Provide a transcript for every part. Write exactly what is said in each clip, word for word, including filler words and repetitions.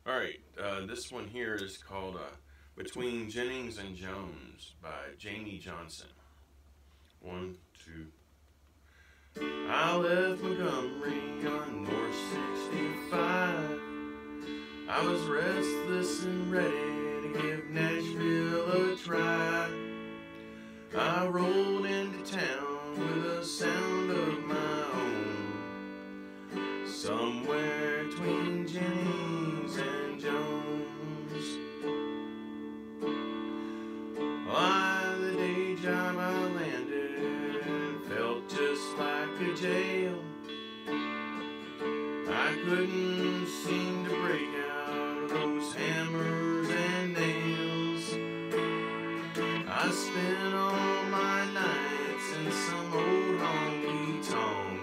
Alright, uh, this one here is called uh, Between Jennings and Jones by Jamey Johnson. One, two. I left Montgomery on North sixty-five. I was restless and ready to give Nashville a try. I rolled into town with a sound of my own, somewhere between Jennings and Jones. Why, the day job I landed felt just like a jail. I couldn't seem to break out of those hammers and nails. I spent all my nights in some old honky-tonk,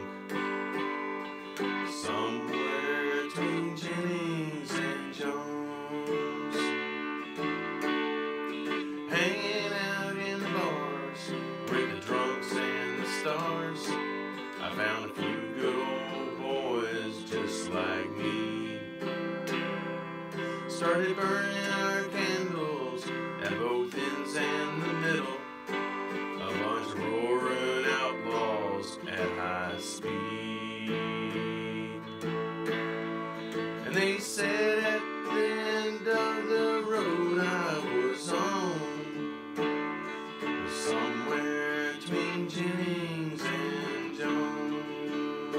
somewhere between Jennings and Jones. Hanging out in the bars with the drunks and the stars, I found a few good old boys just like me. Started burning our candles at both ends and the middle, a bunch of roaring outlaws at high speed. And they said at the end of the road I was on, somewhere between Jennings and Jones.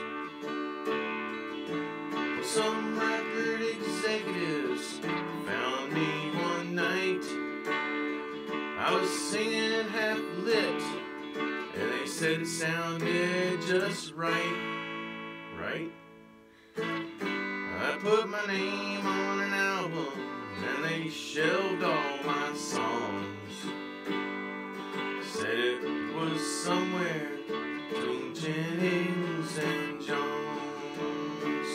Some record executives found me one night. I was singing half lit, and they said it sounded just right, right? I put my name on an album, and they shelved all my songs. Said it was somewhere between Jennings and Jones.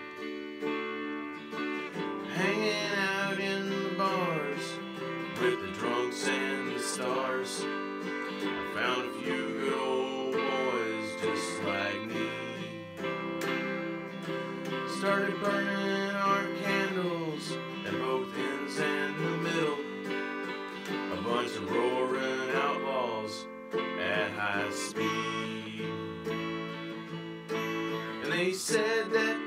Hanging out in the bars with the drunks and the stars, I found a few good old boys just like me. Started burning our candles at both ends and the middle, a bunch of roaring outlaws at high speed. And they said that